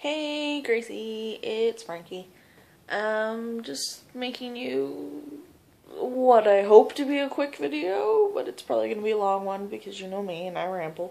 Hey Gracie, it's Frankie. Just making you what I hope to be a quick video, but it's probably going to be a long one because you know me and I ramble.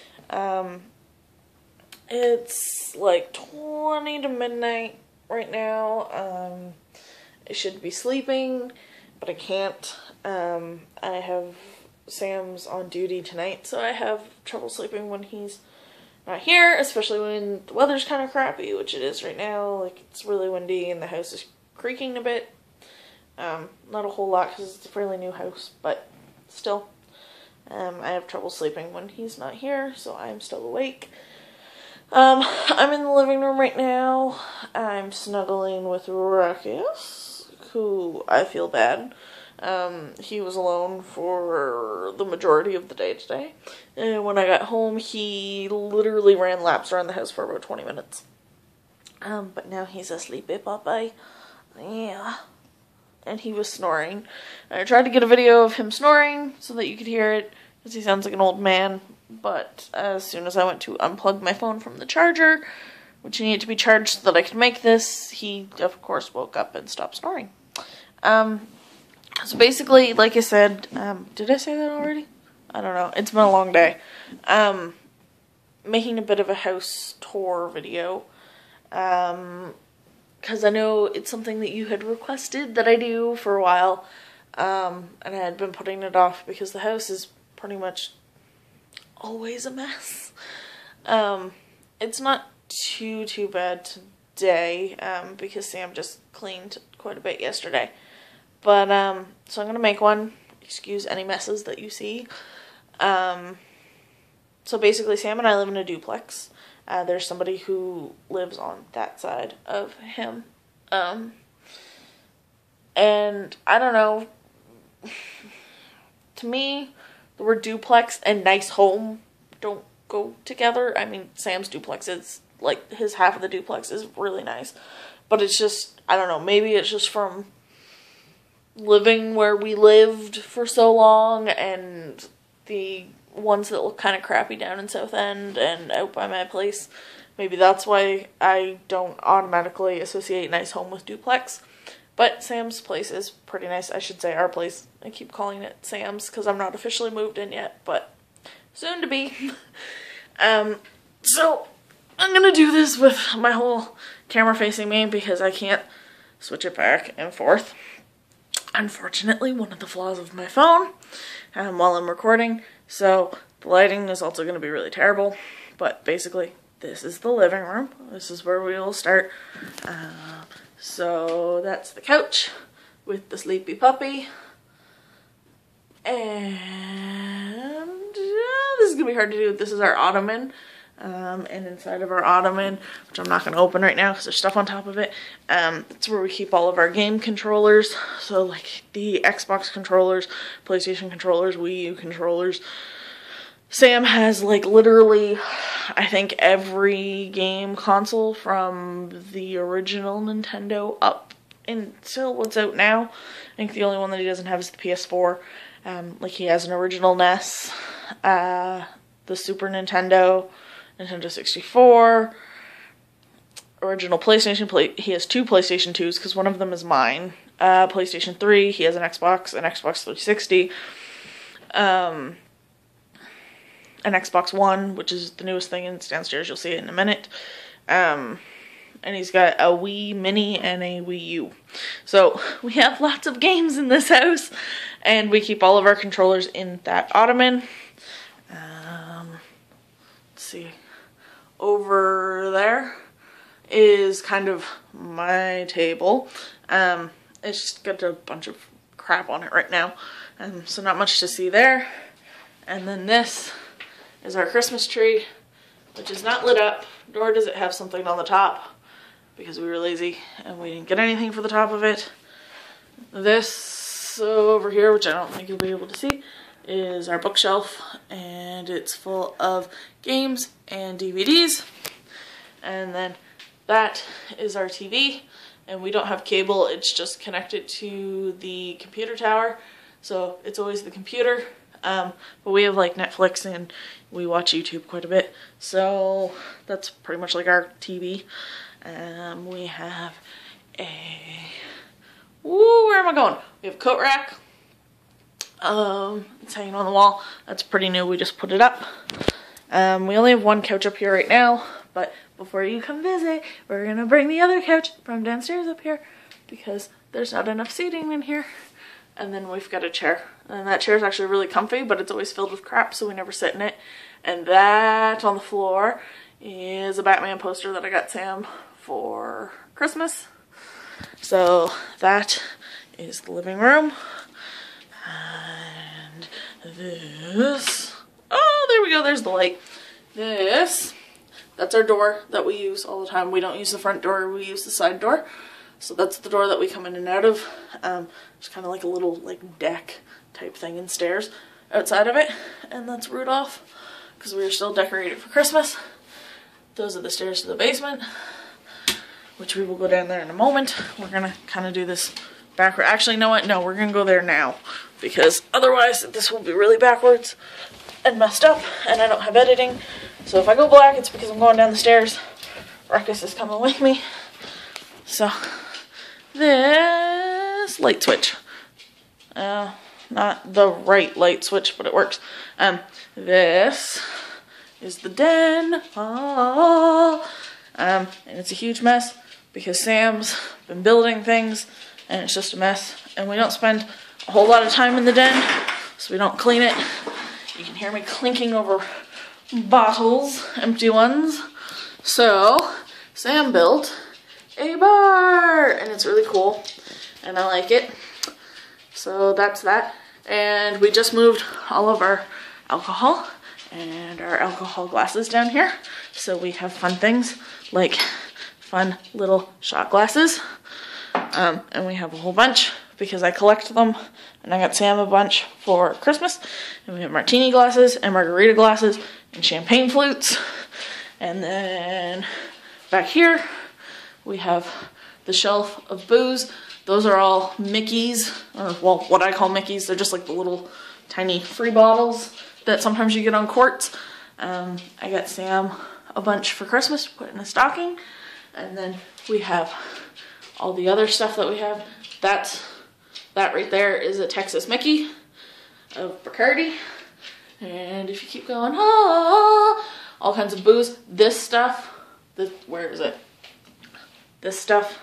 It's like 20 to midnight right now. I should be sleeping, but I can't. I have Sam's on duty tonight, so I have trouble sleeping when he's not here, especially when the weather's kind of crappy, which it is right now. Like, it's really windy and the house is creaking a bit. Not a whole lot because it's a fairly new house, but still. I have trouble sleeping when he's not here, so I'm still awake. I'm in the living room right now. I'm snuggling with Ruckus, who I feel bad. He was alone for the majority of the day today. And when I got home, he literally ran laps around the house for about 20 minutes. But now he's a sleepy puppy. Yeah. And he was snoring. I tried to get a video of him snoring so that you could hear it, because he sounds like an old man. But as soon as I went to unplug my phone from the charger, which needed to be charged so that I could make this, he, of course, woke up and stopped snoring. So basically, like I said, did I say that already? I don't know. It's been a long day. Making a bit of a house tour video. Because I know it's something that you had requested that I do for a while. And I had been putting it off because the house is pretty much always a mess. It's not too bad today, because Sam just cleaned quite a bit yesterday. But, so I'm going to make one. Excuse any messes that you see. So basically, Sam and I live in a duplex. There's somebody who lives on that side of him. And, I don't know. To me, the word duplex and nice home don't go together. I mean, Sam's duplex is, like, his half of the duplex is really nice. But it's just, I don't know, maybe it's just from living where we lived for so long, and the ones that look kind of crappy down in South End and out by my place. Maybe that's why I don't automatically associate nice home with duplex. But Sam's place is pretty nice. I should say our place. I keep calling it Sam's because I'm not officially moved in yet, but soon to be. So I'm gonna do this with my whole camera facing me because I can't switch it back and forth. Unfortunately, one of the flaws of my phone while I'm recording, so the lighting is also going to be really terrible. But basically, this is the living room. This is where we will start. So that's the couch with the sleepy puppy. And this is going to be hard to do. This is our ottoman. And inside of our ottoman, which I'm not going to open right now because there's stuff on top of it, it's where we keep all of our game controllers. So like the Xbox controllers, PlayStation controllers, Wii U controllers. Sam has like literally, I think, every game console from the original Nintendo up until what's out now. I think the only one that he doesn't have is the PS4. Like he has an original NES, the Super Nintendo, Nintendo 64, original PlayStation. He has two PlayStation 2s because one of them is mine. PlayStation 3, he has an Xbox 360. An Xbox One, which is the newest thing, and it's downstairs. You'll see it in a minute. And he's got a Wii Mini and a Wii U. So we have lots of games in this house, and we keep all of our controllers in that ottoman. Let's see. Over there is kind of my table. It's just got a bunch of crap on it right now. So not much to see there. And then this is our Christmas tree, which is not lit up, nor does it have something on the top, because we were lazy and we didn't get anything for the top of it. This over here, which I don't think you'll be able to see, is our bookshelf, and it's full of games and DVDs. And then that is our TV, and we don't have cable, it's just connected to the computer tower, so it's always the computer. But we have like Netflix and we watch YouTube quite a bit. So that's pretty much like our TV. We have a, ooh, where am I going? We have a coat rack. It's hanging on the wall. That's pretty new, we just put it up. We only have one couch up here right now, but before you come visit, we're gonna bring the other couch from downstairs up here because there's not enough seating in here. And then we've got a chair, and that chair is actually really comfy, but it's always filled with crap, so we never sit in it. And that on the floor is a Batman poster that I got Sam for Christmas. So that is the living room. And this, oh, there we go, there's the light. That's our door that we use all the time. We don't use the front door, we use the side door. So that's the door that we come in and out of. There's kind of like a little like deck type thing and stairs outside of it. And that's Rudolph, because we are still decorated for Christmas. Those are the stairs to the basement, which we will go down there in a moment. We're gonna kind of do this backward. Actually, you know what? No, we're gonna go there now, because otherwise this will be really backwards and messed up, and I don't have editing. So if I go black, it's because I'm going down the stairs. Ruckus is coming with me. So this light switch, not the right light switch, but it works. This is the den, and it's a huge mess because Sam's been building things and it's just a mess, and we don't spend a whole lot of time in the den, so we don't clean it. You can hear me clinking over bottles, empty ones. So Sam built a bar, and it's really cool, and I like it. So that's that. And we just moved all of our alcohol and our alcohol glasses down here, so we have fun things like fun little shot glasses, and we have a whole bunch because I collect them, and I got Sam a bunch for Christmas. And we have martini glasses and margarita glasses and champagne flutes. And then back here we have the shelf of booze. Those are all Mickey's, or well, what I call Mickey's. They're just like the little tiny free bottles that sometimes you get on quarts. I got Sam a bunch for Christmas to put in a stocking. And then we have all the other stuff that we have. That right there is a Texas Mickey of Bacardi. And if you keep going, all kinds of booze. This stuff, where is it? This stuff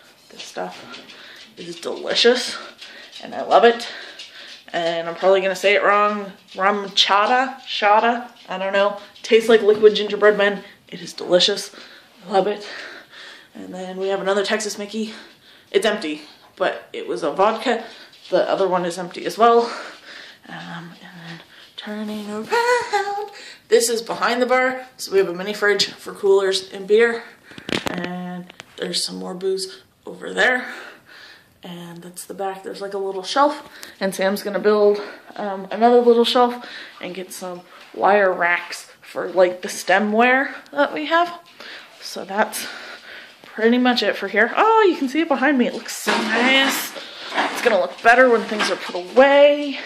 is delicious, and I love it. And I'm probably gonna say it wrong. Rum chata, I don't know. Tastes like liquid gingerbread men. It is delicious. I love it. And then we have another Texas Mickey. It's empty, but it was a vodka. The other one is empty as well. And then turning around. This is behind the bar, so we have a mini fridge for coolers and beer. And there's some more booze over there. And that's the back. There's like a little shelf, and Sam's gonna build another little shelf and get some wire racks for like the stemware that we have. So that's pretty much it for here. Oh, you can see it behind me. It looks so nice. It's gonna look better when things are put away.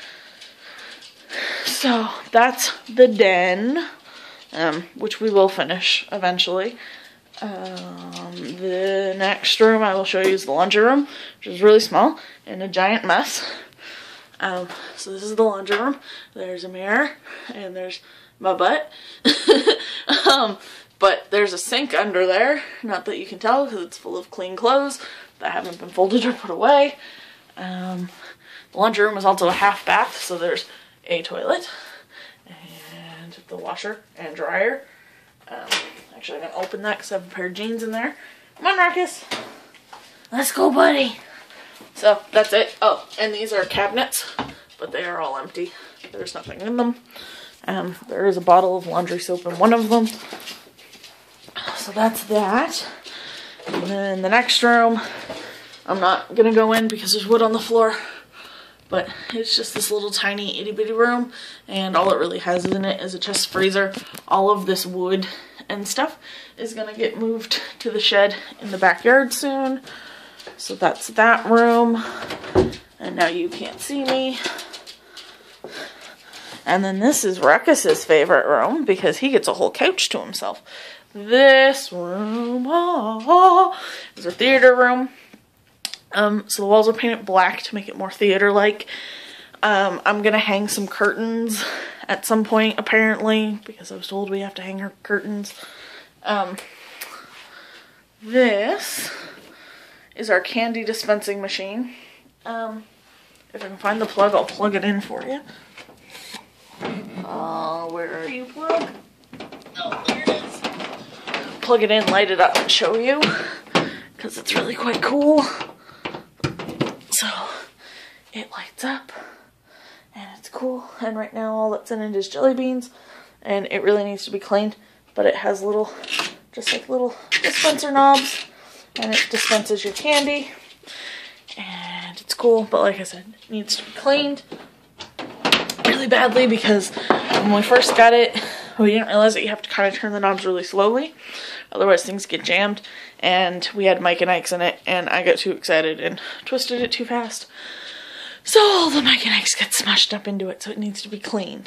So that's the den, which we will finish eventually. The next room I will show you is the laundry room, which is really small and a giant mess. So this is the laundry room. There's a mirror and there's my butt. But there's a sink under there, not that you can tell because it's full of clean clothes that haven't been folded or put away. The laundry room is also a half bath, so there's a toilet and the washer and dryer. Actually, I'm gonna open that because I have a pair of jeans in there. Come on, Ruckus. Let's go, buddy. So that's it. Oh, and these are cabinets, but they are all empty. There's nothing in them. There is a bottle of laundry soap in one of them. So that's that. And then the next room, I'm not gonna go in because there's wood on the floor. But it's just this little tiny itty bitty room, and all it really has in it is a chest freezer. All of this wood and stuff is gonna get moved to the shed in the backyard soon. So that's that room. And now you can't see me. And then this is Ruckus's favorite room because he gets a whole couch to himself. This room is a theater room. So the walls are painted black to make it more theater-like. I'm gonna hang some curtains at some point, apparently, because I was told we have to hang our curtains. This is our candy dispensing machine. If I can find the plug, I'll plug it in for you. Oh, where are you, plug? Oh, there it is. Plug it in, light it up, and show you, because it's really quite cool. So, it lights up, and it's cool, and right now all that's in it is jelly beans, and it really needs to be cleaned, but it has little, just like little dispenser knobs, and it dispenses your candy, and it's cool, but like I said, it needs to be cleaned really badly, because when we first got it, we didn't realize that you have to kind of turn the knobs really slowly, otherwise things get jammed, and we had Mike and Ike's in it, and I got too excited and twisted it too fast. So all the Mike and Ike's got smushed up into it, so it needs to be cleaned.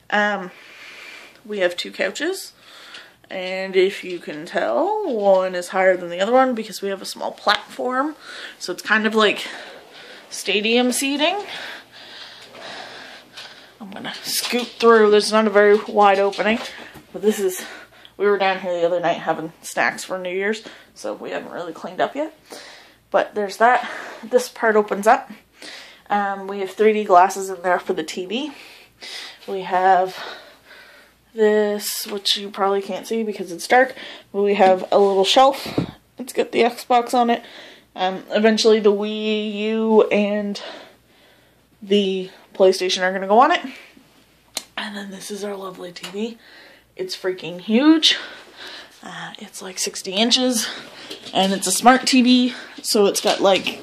We have 2 couches, and if you can tell, one is higher than the other one because we have a small platform, so it's kind of like stadium seating. I'm gonna scoot through. There's not a very wide opening, but this is, we were down here the other night having snacks for New Year's, so we haven't really cleaned up yet. But there's that. This part opens up. We have 3D glasses in there for the TV. We have this, which you probably can't see because it's dark, but we have a little shelf. It's got the Xbox on it. Eventually the Wii U and the PlayStation are going to go on it. And then this is our lovely TV. It's freaking huge. It's like 60 inches, and it's a smart TV, so it's got like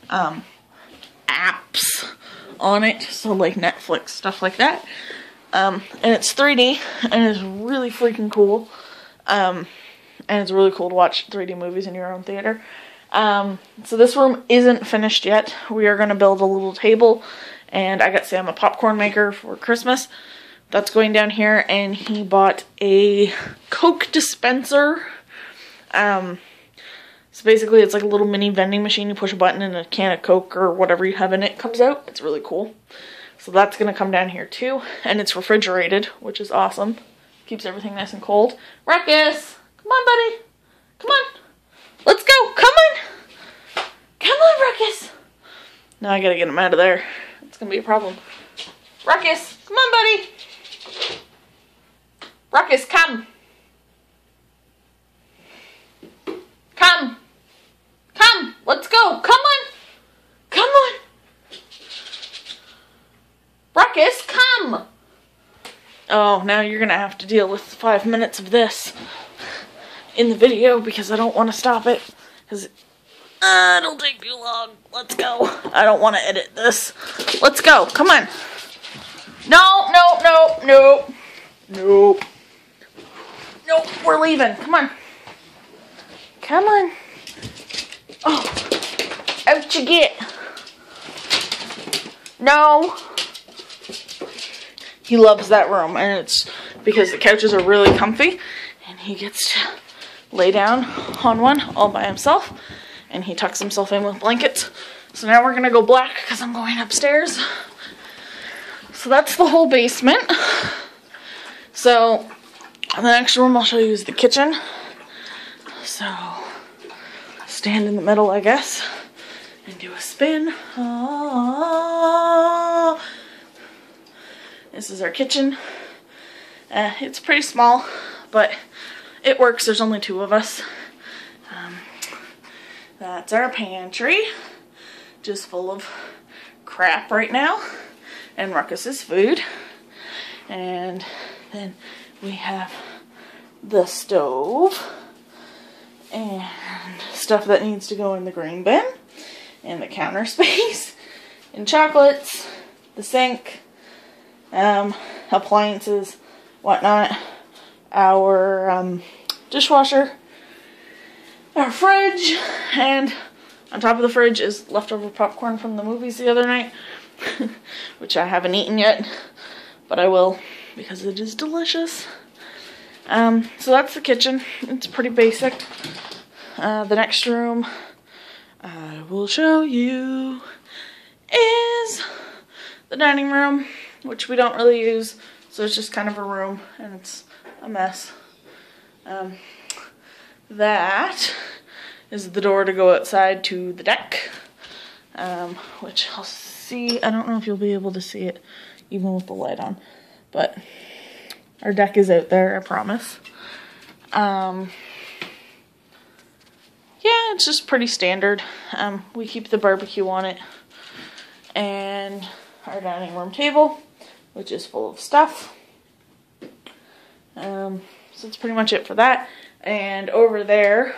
apps on it, so like Netflix, stuff like that. And it's 3D, and it's really freaking cool. And it's really cool to watch 3D movies in your own theater. So this room isn't finished yet. We are going to build a little table, and I got Sam a popcorn maker for Christmas. That's going down here, and he bought a Coke dispenser. So basically it's like a little mini vending machine. You push a button and a can of Coke or whatever you have in it comes out. It's really cool. So that's going to come down here too, and it's refrigerated, which is awesome. Keeps everything nice and cold. Ruckus! Come on, buddy! Come on! Let's go! Come on! Come on, Ruckus! Now I gotta get him out of there. It's gonna be a problem. Ruckus! Come on, buddy! Ruckus, come! Come! Come! Let's go! Come on! Come on! Ruckus, come! Oh, now you're gonna have to deal with 5 minutes of this in the video because I don't want to stop it. Because it'll take too long. Let's go. I don't want to edit this. Let's go. Come on. No, no, no, no. Nope. Nope, we're leaving. Come on. Come on. Oh. Out you get. No. He loves that room, and it's because the couches are really comfy, and he gets to lay down on one all by himself, and he tucks himself in with blankets. So now we're gonna go black because I'm going upstairs. So that's the whole basement. So the next room I'll show you is the kitchen. So stand in the middle, I guess, and do a spin. Oh. This is our kitchen. It's pretty small, but it works. There's only 2 of us. That's our pantry, just full of crap right now, and Ruckus's food. And then we have the stove and stuff that needs to go in the green bin, and the counter space, and chocolates, the sink, appliances, whatnot, our dishwasher, our fridge, and on top of the fridge is leftover popcorn from the movies the other night, which I haven't eaten yet, but I will because it is delicious. So that's the kitchen. It's pretty basic. The next room I will show you is the dining room, which we don't really use, so it's just kind of a room and it's a mess. That is the door to go outside to the deck, which I'll see. I don't know if you'll be able to see it even with the light on, but our deck is out there, I promise. Yeah, it's just pretty standard. We keep the barbecue on it, and our dining room table, which is full of stuff. So that's pretty much it for that. And over there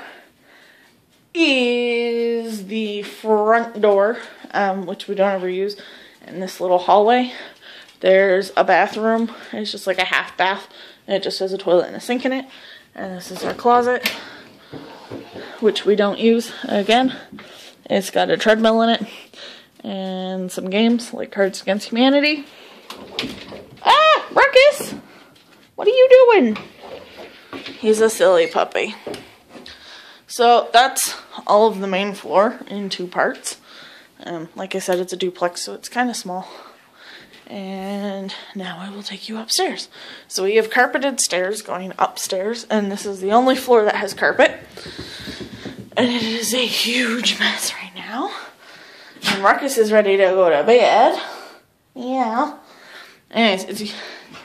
is the front door, which we don't ever use. In this little hallway, there's a bathroom. It's just like a half bath, and it just has a toilet and a sink in it. And this is our closet, which we don't use. Again, it's got a treadmill in it and some games like Cards Against Humanity. Ah, Ruckus! What are you doing? He's a silly puppy. So that's all of the main floor in 2 parts. Like I said, it's a duplex, so it's kind of small. And now I will take you upstairs. So we have carpeted stairs going upstairs, and this is the only floor that has carpet. And it is a huge mess right now. And Ruckus is ready to go to bed. Yeah. Anyways,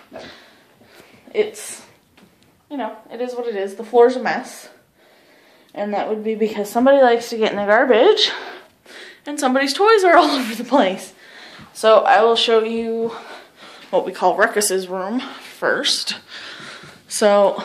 it's you know, it is what it is. The floor's a mess. And that would be because somebody likes to get in the garbage and somebody's toys are all over the place. So I will show you what we call Ruckus's room first. So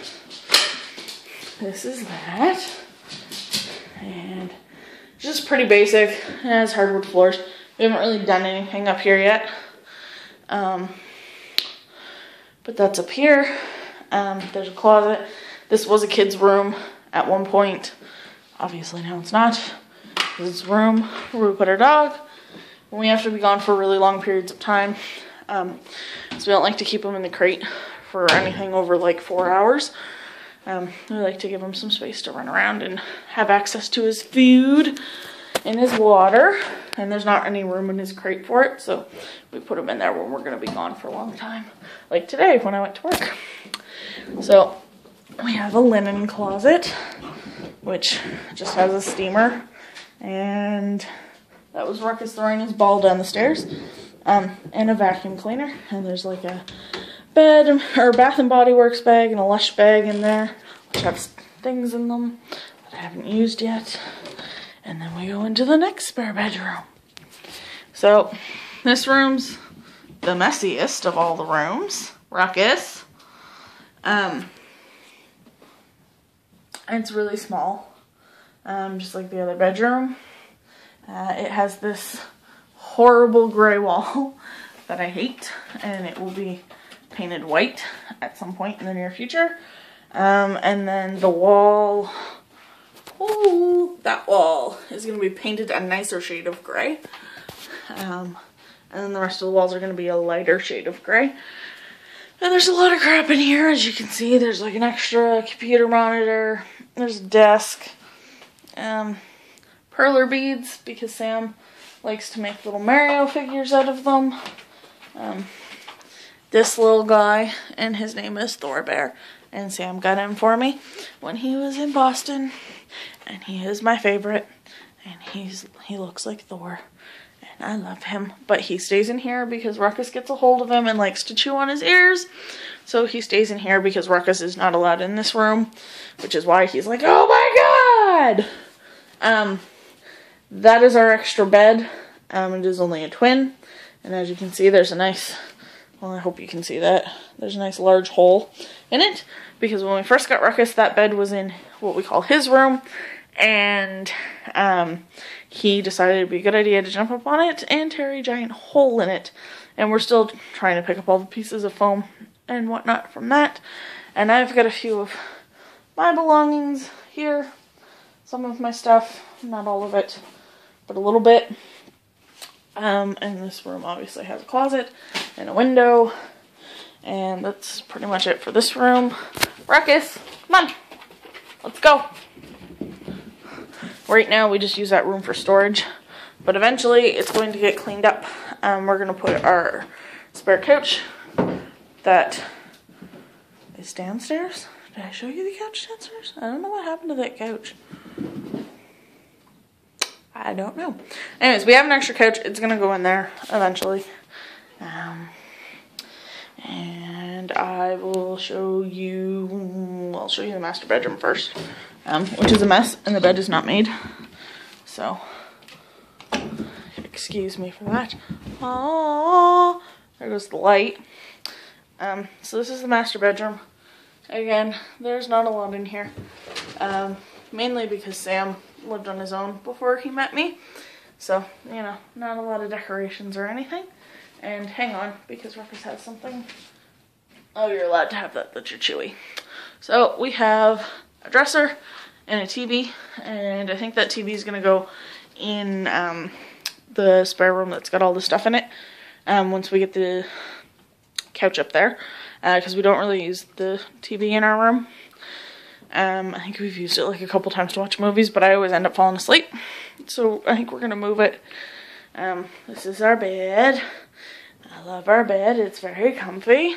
this is that. And it's just pretty basic. It has hardwood floors. We haven't really done anything up here yet. But that's up here. There's a closet. This was a kid's room at one point. Obviously now it's not. This is a room where we put our dog when we have to be gone for really long periods of time. So we don't like to keep him in the crate for anything over like 4 hours. We like to give him some space to run around and have access to his food and his water. And there's not any room in his crate for it, so we put him in there when we're going to be gone for a long time. Like today when I went to work. So we have a linen closet, which just has a steamer, and that was Ruckus throwing his ball down the stairs, and a vacuum cleaner. And there's like a bed or Bath and Body Works bag and a Lush bag in there, which have things in them that I haven't used yet. And then we go into the next spare bedroom. So this room's the messiest of all the rooms. Ruckus. It's really small, just like the other bedroom. It has this horrible gray wall that I hate, and it will be painted white at some point in the near future. And then the wall, ooh, that wall is going to be painted a nicer shade of gray. And then the rest of the walls are going to be a lighter shade of gray. And there's a lot of crap in here, as you can see. There's like an extra computer monitor. There's a desk. Perler beads, because Sam likes to make little Mario figures out of them. This little guy, and his name is Thor Bear. And Sam got him for me when he was in Boston. And he is my favorite. And he looks like Thor. I love him, but he stays in here because Ruckus gets a hold of him and likes to chew on his ears. So he stays in here because Ruckus is not allowed in this room, which is why he's like, oh my god! That is our extra bed. It is only a twin, and as you can see, there's a nice, well, I hope you can see that. There's a nice large hole in it, because when we first got Ruckus, that bed was in what we call his room, and he decided it'd be a good idea to jump up on it and tear a giant hole in it. And we're still trying to pick up all the pieces of foam and whatnot from that. And I've got a few of my belongings here. Some of my stuff, not all of it, but a little bit. And this room obviously has a closet. and a window. And that's pretty much it for this room. Ruckus, come on, let's go. Right now we just use that room for storage, but eventually it's going to get cleaned up. We're going to put our spare couch that is downstairs. Did I show you the couch downstairs? I don't know what happened to that couch. I don't know. Anyways, we have an extra couch. It's going to go in there eventually. And I will show you, I'll show you the master bedroom first, which is a mess, and the bed is not made. So, excuse me for that. Oh, there goes the light. So this is the master bedroom. Again, there's not a lot in here. Mainly because Sam lived on his own before he met me. So, you know, not a lot of decorations or anything. And hang on, because Ruckus has something. Oh, you're allowed to have that, that's your chewy. So we have a dresser and a TV, and I think that TV is gonna go in the spare room that's got all the stuff in it once we get the couch up there, because we don't really use the TV in our room. I think we've used it like a couple times to watch movies, but I always end up falling asleep. So I think we're gonna move it. This is our bed. I love our bed, it's very comfy.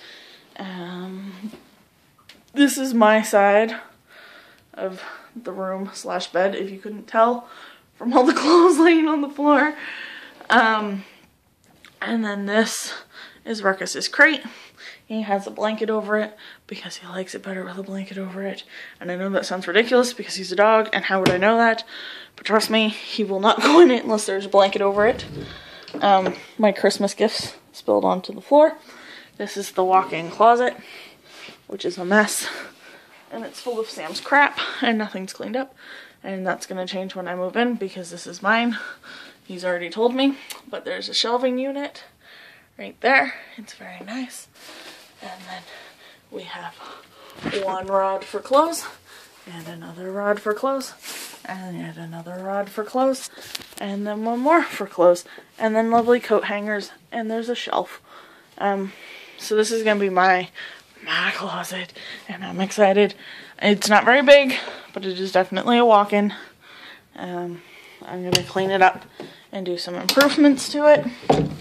This is my side of the room slash bed, if you couldn't tell from all the clothes laying on the floor. And then this is Ruckus's crate. He has a blanket over it because he likes it better with a blanket over it. And I know that sounds ridiculous because he's a dog, and how would I know that? But trust me, he will not go in it unless there's a blanket over it. My Christmas gifts spilled onto the floor. This is the walk-in closet, which is a mess. And it's full of Sam's crap, and nothing's cleaned up. And that's going to change when I move in because this is mine. He's already told me. But there's a shelving unit right there. It's very nice. And then we have one rod for clothes, and another rod for clothes, and yet another rod for clothes, and then one more for clothes, and then lovely coat hangers, and there's a shelf. So this is gonna be my closet, and I'm excited. It's not very big, but it is definitely a walk-in. I'm gonna clean it up and do some improvements to it,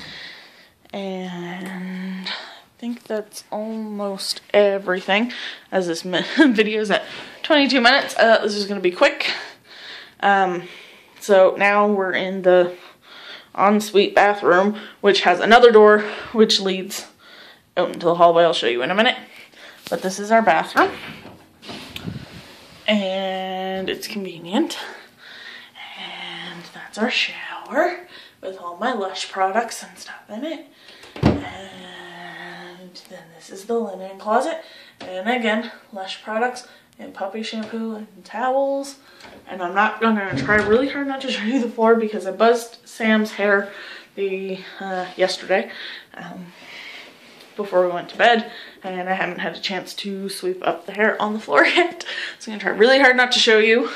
and I think that's almost everything, as this video is at 22 minutes. I thought this was going to be quick. So now we're in the ensuite bathroom, which has another door which leads out into the hallway. I'll show you in a minute. But this is our bathroom. And it's convenient. And that's our shower with all my Lush products and stuff in it. And then this is the linen closet, and again, Lush products and puppy shampoo and towels. And I'm gonna try really hard not to show you the floor because I buzzed Sam's hair yesterday before we went to bed, and I haven't had a chance to sweep up the hair on the floor yet. So I'm gonna try really hard not to show you.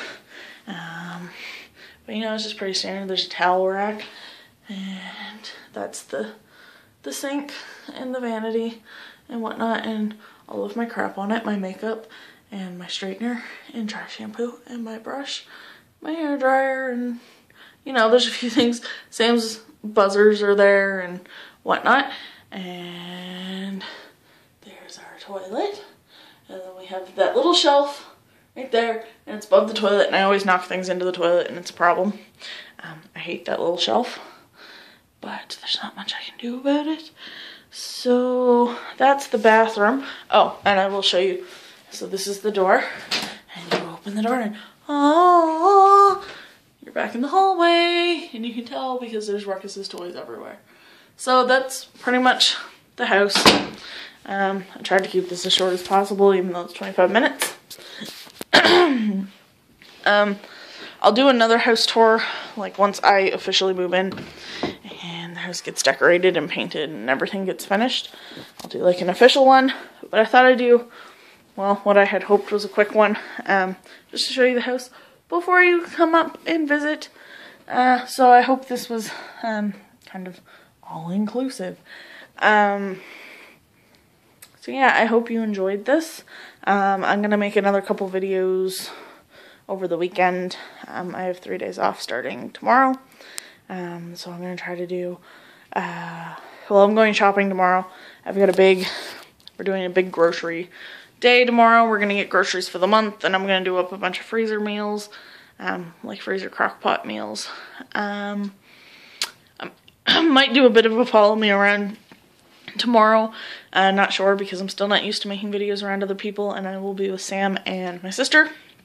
But you know, it's just pretty standard. There's a towel rack, and that's the sink and the vanity and whatnot, and all of my crap on it, my makeup and my straightener and dry shampoo and my brush, my hair dryer, and you know, there's a few things. Sam's buzzers are there and whatnot, and there's our toilet, and then we have that little shelf right there, and it's above the toilet, and I always knock things into the toilet, and it's a problem. I hate that little shelf, but there's not much I can do about it. So that's the bathroom. Oh, and I will show you. So this is the door, and you open the door, and oh, you're back in the hallway, and you can tell because there's Ruckus's toys everywhere. So that's pretty much the house. I tried to keep this as short as possible, even though it's 25 minutes. I'll do another house tour, like once I officially move in and the house gets decorated and painted and everything gets finished. I'll do like an official one, but I thought I'd do, well, what I had hoped was a quick one, just to show you the house before you come up and visit. So I hope this was kind of all-inclusive. So yeah, I hope you enjoyed this. I'm gonna make another couple videos over the weekend. I have 3 days off starting tomorrow. So I'm gonna try to do, well, I'm going shopping tomorrow. We're doing a big grocery day tomorrow. We're gonna get groceries for the month, and I'm gonna do up a bunch of freezer meals, like freezer crock pot meals. I might do a bit of a follow me around tomorrow. Not sure, because I'm still not used to making videos around other people, and I will be with Sam and my sister.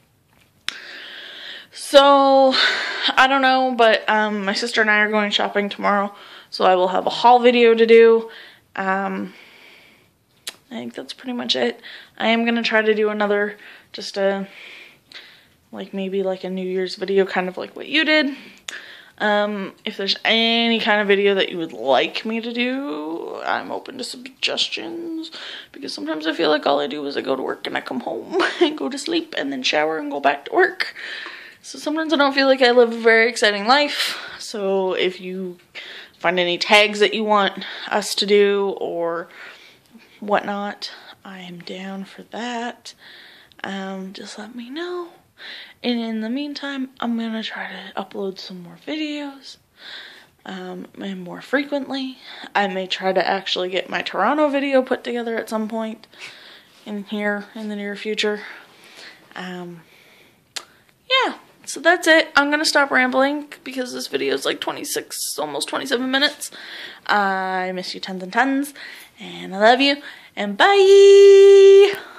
So, I don't know, but my sister and I are going shopping tomorrow, so I will have a haul video to do. I think that's pretty much it. I am going to try to do another, just maybe like a New Year's video, kind of like what you did. If there's any kind of video that you would like me to do, I'm open to suggestions, because sometimes I feel like all I do is I go to work and I come home and go to sleep and then shower and go back to work. So sometimes I don't feel like I live a very exciting life. So if you find any tags that you want us to do or whatnot, I am down for that. Just let me know. And in the meantime, I'm going to try to upload some more videos, and more frequently. I may try to actually get my Toronto video put together at some point in here in the near future. Yeah, so that's it. I'm going to stop rambling because this video is like 26, almost 27 minutes. I miss you tons and tons, and I love you, and bye!